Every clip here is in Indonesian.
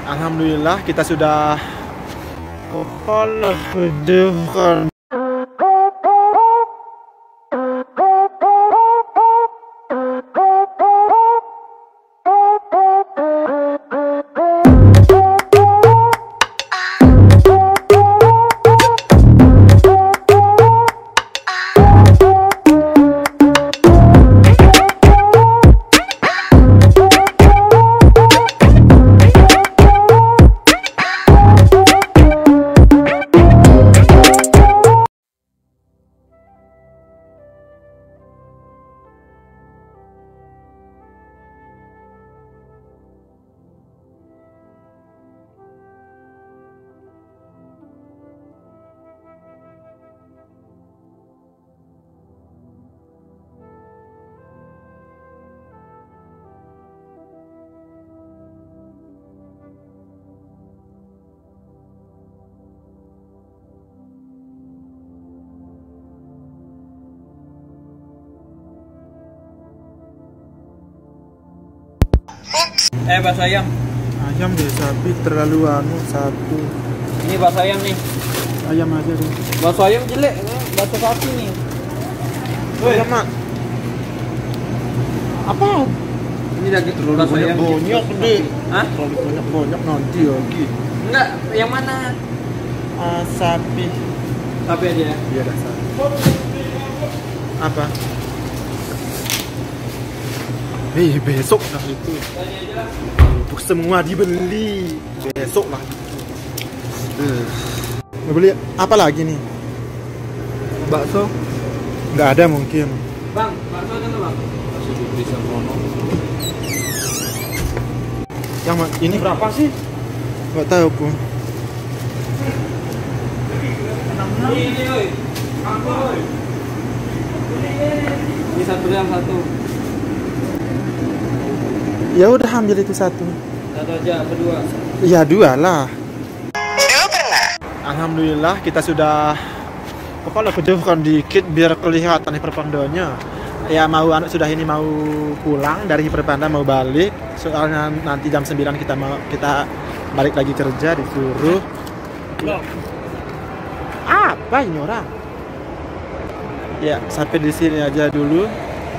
Alhamdulillah kita sudah kepala kedepan. Bakso ayam. Ayam deh, sapi terlalu satu. Ini bakso ayam nih. Ayam aja deh. Bakso ayam jelek, bakso sapi nih. Ayam mak. Apa? Ini lagi terlalu bakso ayam. Banyak deh. Hah? Terlalu banyak nanti lagi. Enggak, yang mana? Sapi. Sapi aja ya. Iya dah sapi. Apa? Besok lah itu. Untuk semua dibeli. Besok lah itu. Mau beli apa lagi nih? Bakso? Nggak ada mungkin. Bang, bakso ada nggak bang? Bakso dibeli Sarwono. Yang ini Berapa sih? nggak tahu aku. Ini oi. Aku oi. Ini satu yang satu. Ya udah ambil itu satu. Satu aja, berdua. Ya dua lah. Alhamdulillah kita sudah kepala kedepan dikit biar kelihatan hiperpandonya. Ya mau anak sudah ini mau pulang dari hiperpanda mau balik. Soalnya nanti jam 9 kita balik lagi kerja disuruh. Loh. Apa ini orang? Ya sampai di sini aja dulu.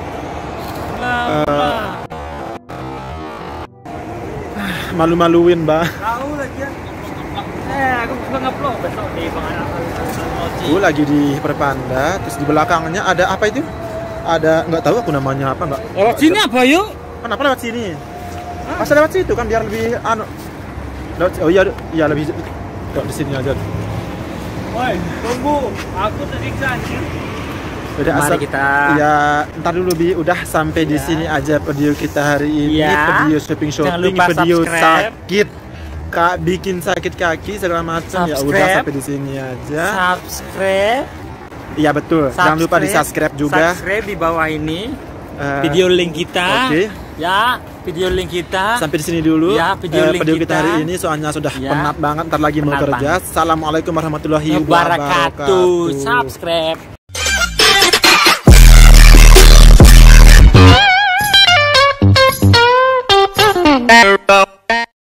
Malu-maluin mbak. Tahu lagi ya. Aku juga ngupload besok di Aku lagi di Hiperpanda, terus di belakangnya ada apa itu? Ada nggak tahu aku namanya apa nggak? Lewat sini apa yuk? Kenapa lewat sini? Masa lewat situ kan biar lebih lewat, oh iya lebih di sini aja. Woi, tunggu. Aku tersiksa anjir. Udah Mari asal kita. Ya, ntar dulu Bi, udah sampai di sini aja video kita hari ini. Ya. Video shopping, Jangan lupa video subscribe. sakit. Bikin sakit kaki segala macam. Ya udah Subscribe. sampai di sini aja. Subscribe. Iya betul. Jangan lupa di subscribe juga. Subscribe di bawah ini. Eh, Video link kita. Oke. Ya, video link kita. Sampai di sini dulu. Ya, video link kita kita hari ini soalnya sudah Ya. penat banget. Ntar lagi mau Penat kerja. Assalamualaikum warahmatullahi Wabarakatuh. wabarakatuh. Subscribe.